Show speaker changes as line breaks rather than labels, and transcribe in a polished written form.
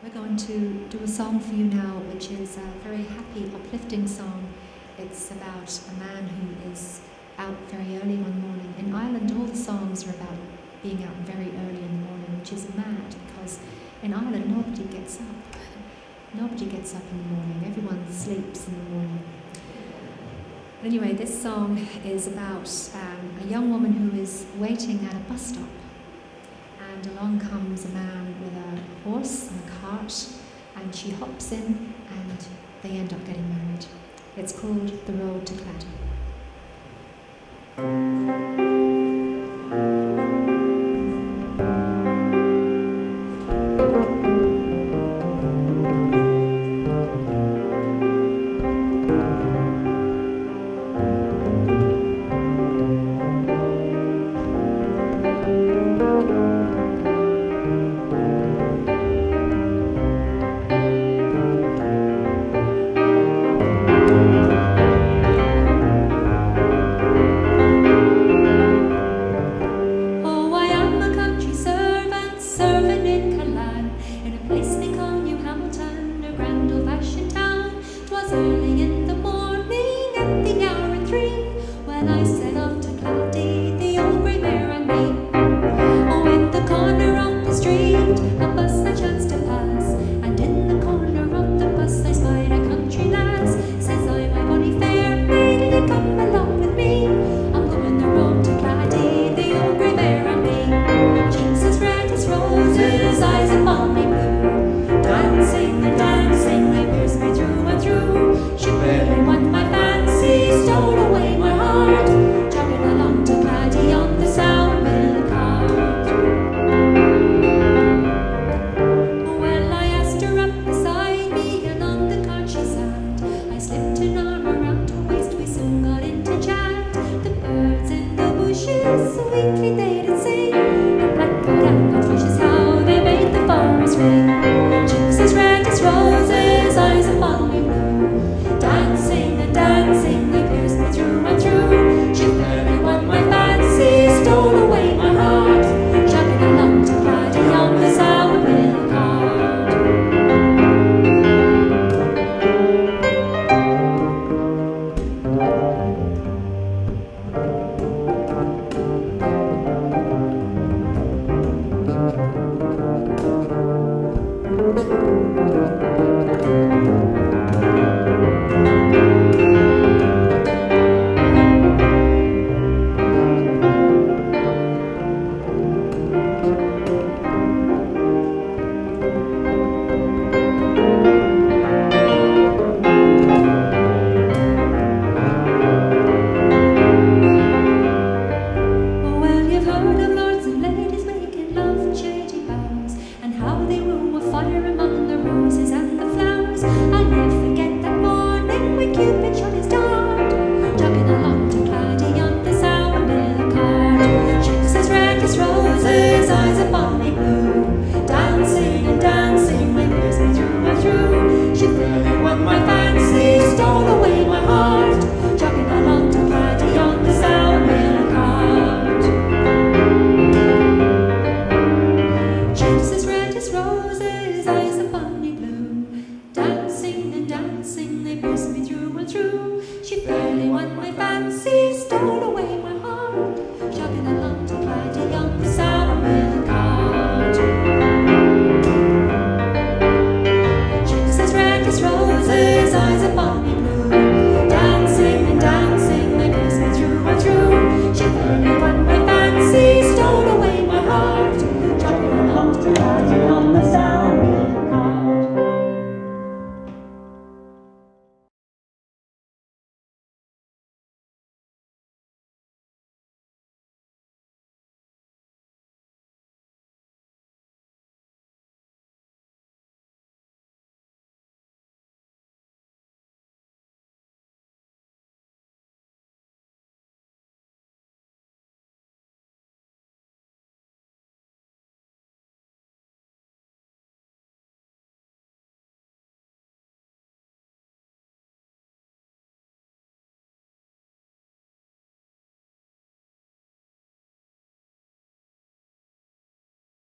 We're going to do a song for you now, which is a very happy, uplifting song. It's about a man who is out very early one morning. In Ireland, all the songs are about being out very early in the morning, which is mad, because in Ireland, nobody gets up. Nobody gets up in the morning. Everyone sleeps in the morning. Anyway, this song is about a young woman who is waiting at a bus stop. And along comes a man with a horse and a cart, and she hops in, and they end up getting married. It's called The Road to Clady.
Early in the morning, at the hour and 3, when I set off to Clady, the old grey mare and me. Oh, in the corner of the street, a bus I chanced to pass, and in the corner of the bus I spied a country lass. Says I, my bonny fair, may come along with me. I'm going the road to Clady, the old grey mare and me. Cheeks as red as roses, eyes of balmy blue, dancing and dancing, they pierced me through and through. She barely won my fancy, stole away my heart, jogging along to Clady on the Sourmill cart. Well, I asked her up beside me, and on the cart she sat. I slipped an arm around her waist, we soon got into chat. The birds in the bushes, sweetly they did sing.